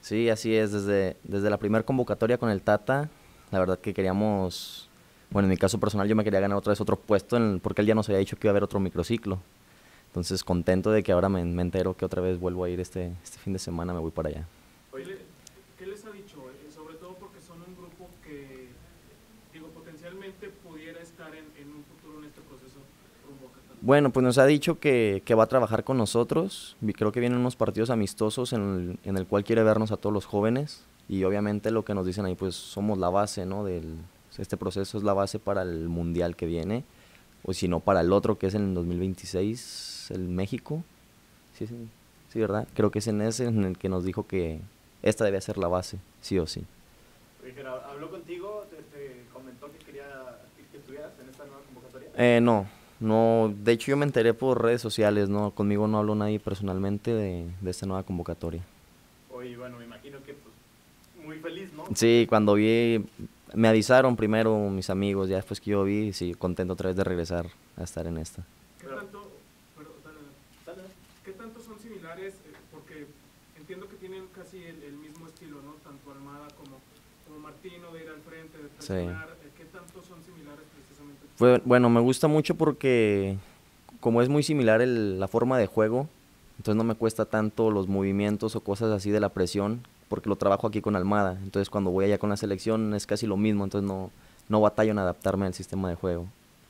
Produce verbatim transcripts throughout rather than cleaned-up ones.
Sí, así es, desde, desde la primera convocatoria con el Tata, la verdad que queríamos, bueno, en mi caso personal yo me quería ganar otra vez otro puesto, en, porque él ya nos había dicho que iba a haber otro microciclo. Entonces contento de que ahora me, me entero que otra vez vuelvo a ir este, este fin de semana, me voy para allá. ¿Qué, le- qué les ha dicho? Eh, sobre todo porque son un grupo que, digo, potencialmente pudiera estar en, en un futuro en este proceso rumbo a Qatar. Bueno, pues nos ha dicho que, que va a trabajar con nosotros. Vi- Creo que vienen unos partidos amistosos en el, en el cual quiere vernos a todos los jóvenes. Y obviamente lo que nos dicen ahí, pues somos la base, ¿no? Del, este proceso es la base para el mundial que viene. O si no, para el otro que es en el dos mil veintiséis, el México. Sí, sí, sí, ¿verdad? Creo que es en ese en el que nos dijo que esta debe ser la base, sí o sí. Oye, Gerardo, ¿habló contigo? ¿Te, te comentó que quería que, que estuvieras en esta nueva convocatoria? Eh, no, no, de hecho yo me enteré por redes sociales, no, conmigo no habló nadie personalmente de, de esta nueva convocatoria. Oye, bueno, me imagino que pues muy feliz, ¿no? Sí, cuando vi, me avisaron primero mis amigos, ya después que yo vi, sí, contento otra vez de regresar a estar en esta. ¿Qué Pero, tanto, pero, dale, dale. dale. ¿Qué tanto son similares? Eh, porque entiendo que tienen casi el, el mismo estilo, ¿no? Tanto Almada como, como Martino, de ir al frente, de Sí. presionar. Eh, ¿Qué tanto son similares precisamente? Fue, bueno, me gusta mucho porque como es muy similar el- la forma de juego, entonces no me cuesta tanto los movimientos o cosas así de la presión, porque lo trabajo aquí con Almada, entonces cuando voy allá con la selección es casi lo mismo, entonces no, no batallo en adaptarme al sistema de juego.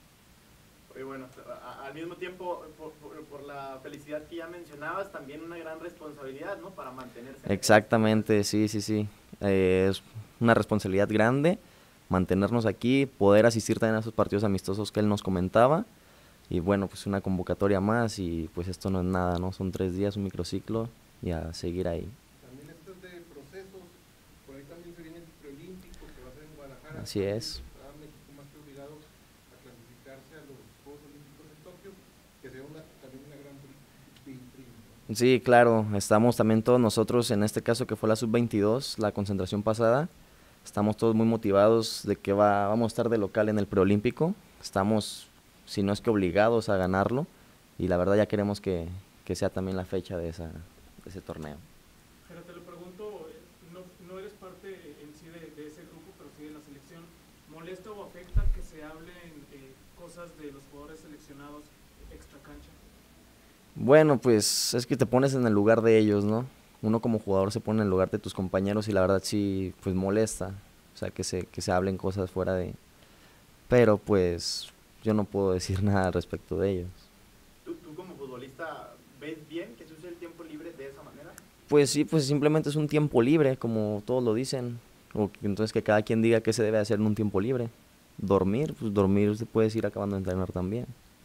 Oye, bueno, a- al mismo tiempo, por, por, por la felicidad que ya mencionabas, también una gran responsabilidad, ¿no? Para mantenerse en Exactamente, sí, sí, sí. Eh, es una responsabilidad grande mantenernos aquí, poder asistir también a esos partidos amistosos que él nos comentaba. Y bueno, pues una convocatoria más y pues esto no es nada, ¿no? Son tres días, un microciclo y a seguir ahí. También esto es de procesos, por ahí también se viene el preolímpico que va a ser en Guadalajara. Así es. Está México más que obligado a clasificarse a los Juegos Olímpicos en Tokio, que sea una, también una gran vitrina. Sí, claro, estamos también todos nosotros, en este caso que fue la sub veintidós, la concentración pasada, estamos todos muy motivados de que va, vamos a estar de local en el preolímpico, estamos, si no es que obligados a ganarlo, y la verdad ya queremos que, que sea también la fecha de, esa, de ese torneo. Pero te lo pregunto, eh, no, no eres parte en sí de, de ese grupo, pero sí de la selección. ¿Molesta o afecta que se hablen eh, cosas de los jugadores seleccionados extra cancha? Bueno, pues es que te pones en el lugar de ellos, ¿no? Uno como jugador se pone en el lugar de tus compañeros y la verdad sí, pues molesta, o sea, que se, que se hablen cosas fuera de... Pero pues yo no puedo decir nada al respecto de ellos. ¿Tú, tú como futbolista ves bien que se use el tiempo libre de esa manera? Pues sí, pues simplemente es un tiempo libre, como todos lo dicen. O que- entonces que cada quien diga qué se debe hacer en un tiempo libre. Dormir, pues dormir se puede ir acabando de entrenar también.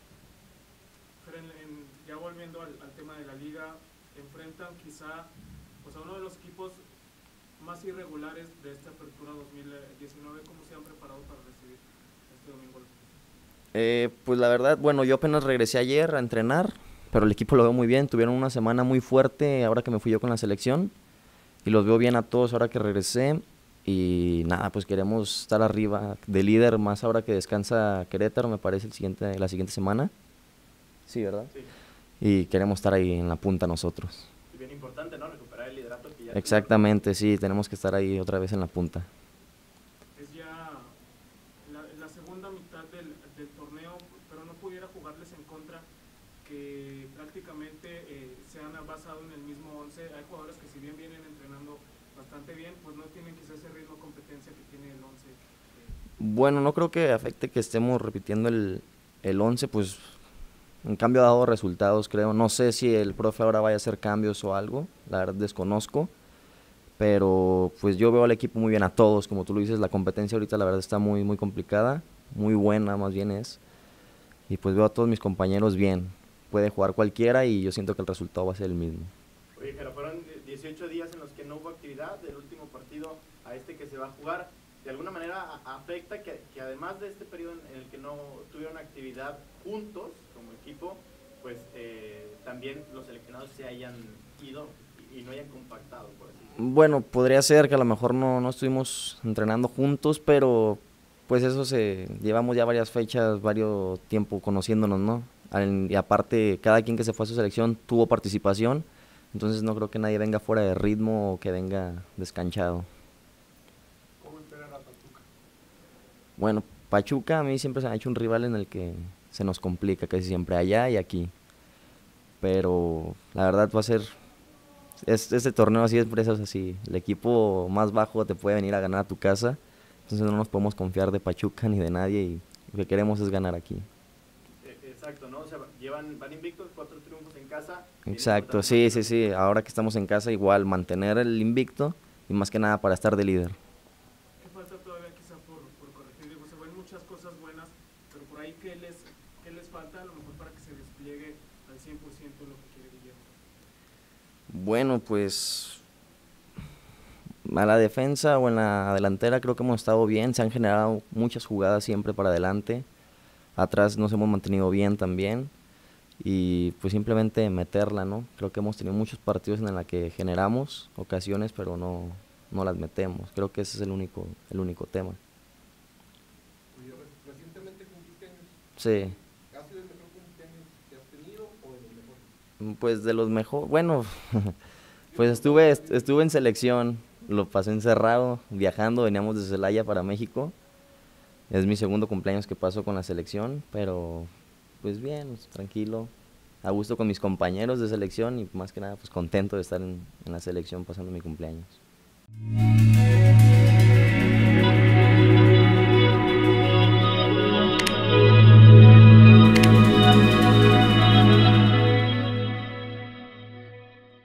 Pero en, en- ya volviendo al, al tema de la liga, enfrentan quizá pues, a uno de los equipos más irregulares de esta apertura dos mil diecinueve. ¿Cómo se han preparado para recibir este domingo? Eh, pues la verdad, bueno, yo apenas regresé ayer a entrenar, pero el equipo lo veo muy bien. Tuvieron una semana muy fuerte ahora que me fui yo con la selección y los veo bien a todos ahora que regresé. Y nada, pues queremos estar arriba de líder más ahora que descansa Querétaro, me parece, el siguiente, la siguiente semana. Sí, ¿verdad? Sí. Y queremos estar ahí en la punta nosotros. Es bien importante, ¿no? Recuperar el liderato que ya... Exactamente, sí, tenemos que estar ahí otra vez en la punta. Es ya la, la segunda mitad del, del torneo, pero no pudiera jugarles en contra que prácticamente eh, se han basado en el mismo once. Hay jugadores que si bien vienen entrenando bastante bien, pues no tienen quizás ese ritmo de competencia que tiene el once. Eh, Bueno, no creo que afecte que estemos repitiendo el, el once, pues en cambio ha dado resultados, creo. No sé si el profe ahora vaya a hacer cambios o algo, la verdad desconozco, pero pues yo veo al equipo muy bien, a todos, como tú lo dices, la competencia ahorita la verdad está muy, muy complicada, muy buena más bien es, y pues veo a todos mis compañeros bien, puede jugar cualquiera y yo siento que el resultado va a ser el mismo. Oye, pero fueron dieciocho días en los que no hubo actividad, del último partido a este que se va a jugar. De alguna manera a- afecta que, que además de este periodo en, en el que no tuvieron actividad juntos como equipo, pues eh, también los seleccionados se hayan ido y, y no hayan compactado, por así decirlo. Bueno, podría ser que a lo mejor no, no estuvimos entrenando juntos, pero pues eso se, llevamos ya varias fechas, varios tiempo conociéndonos, ¿no? Al- y aparte, cada quien que se fue a su selección tuvo participación, entonces no creo que nadie venga fuera de ritmo o que venga descanchado. ¿Cómo esperan a Pachuca? Bueno, Pachuca a mí siempre se me ha hecho un rival en el que se nos complica casi siempre, allá y aquí. Pero la verdad va a ser, es, este torneo así es presos así, el equipo más bajo te puede venir a ganar a tu casa, entonces no nos podemos confiar de Pachuca ni de nadie y lo que queremos es ganar aquí. Exacto, ¿no? O sea, llevan, van invictos, cuatro triunfos en casa. Exacto, sí, sí, sí, ahora que estamos en casa igual mantener el invicto y más que nada para estar de líder. ¿Qué falta todavía quizá por, por corregir? Digo, se ven muchas cosas buenas, pero por ahí ¿qué les, qué les falta a lo mejor para que se despliegue al cien por ciento lo que quiere Guillermo? Bueno, pues a la defensa o en la delantera creo que hemos estado bien, se han generado muchas jugadas siempre para adelante, atrás nos hemos mantenido bien también y pues simplemente meterla, ¿no? Creo que hemos tenido muchos partidos en los que generamos ocasiones pero no, no las metemos, creo que ese es el único, el único tema. Oye, re- recientemente cumpliste años. Sí, ¿Ha sido el mejor cumpleaños que has tenido o de los mejores? pues de los mejores, bueno, pues estuve, est- estuve en selección, lo pasé encerrado, viajando, veníamos de Celaya para México. Es mi segundo cumpleaños que paso con la selección, pero pues bien, tranquilo, a gusto con mis compañeros de selección y más que nada pues contento de estar en, en la selección pasando mi cumpleaños.